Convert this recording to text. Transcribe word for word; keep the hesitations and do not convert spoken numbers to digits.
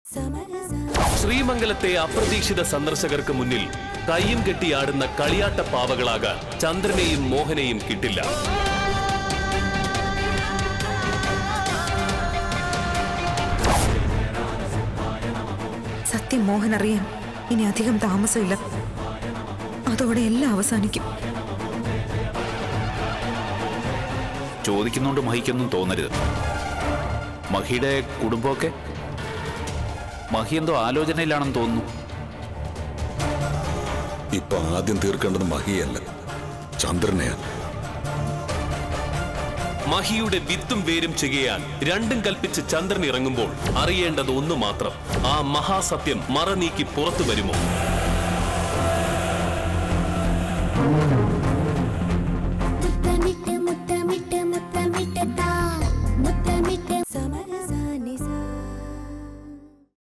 ശ്രീമംഗലത്തെ അപ്രതീക്ഷിത സന്ദർശകർക്ക് മുന്നിൽ കയ്യും കെട്ടിയാടുന്ന കളിയാട്ട പാവകളാകാൻ ചന്ദ്രനെയും മോഹനെയും കിട്ടില്ല. സത്യം മോഹൻ അറിയാൻ ഇനി അധികം താമസമില്ല. അതോടെ എല്ലാം അവസാനിക്കും. ചോദിക്കുന്നോണ്ട് മഹിക്കൊന്നും തോന്നരുത്. മഹിയുടെ കുടുംബമൊക്കെ മഹി എന്തോ ആലോചനയിലാണെന്ന് തോന്നുന്നു. ഇപ്പൊ ആദ്യം തീർക്കേണ്ടത് മഹിയല്ല, ചന്ദ്രനെയാണ്. മഹിയുടെ വിത്തും വേരും ചെയ്യാൻ രണ്ടും കൽപ്പിച്ച് ചന്ദ്രൻ ഇറങ്ങുമ്പോൾ അറിയേണ്ടത് ഒന്നു മാത്രം: ആ മഹാസത്യം മറനീക്കി പുറത്തു വരുമോ?